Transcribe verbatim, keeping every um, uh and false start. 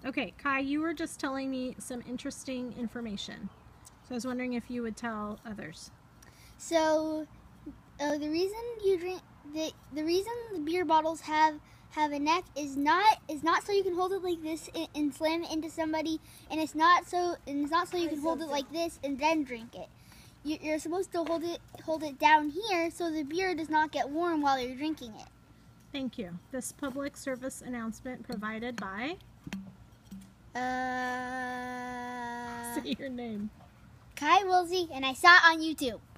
Okay, Kai, you were just telling me some interesting information. So I was wondering if you would tell others. So, uh, the reason you drink the the reason the beer bottles have have a neck is not is not so you can hold it like this and, and slam it into somebody, and it's not so and it's not so you can hold it like this and then drink it. You, you're supposed to hold it hold it down here so the beer does not get warm while you're drinking it. Thank you. This public service announcement provided by. Uh, Say your name. Kai Wilsey, and I saw it on YouTube.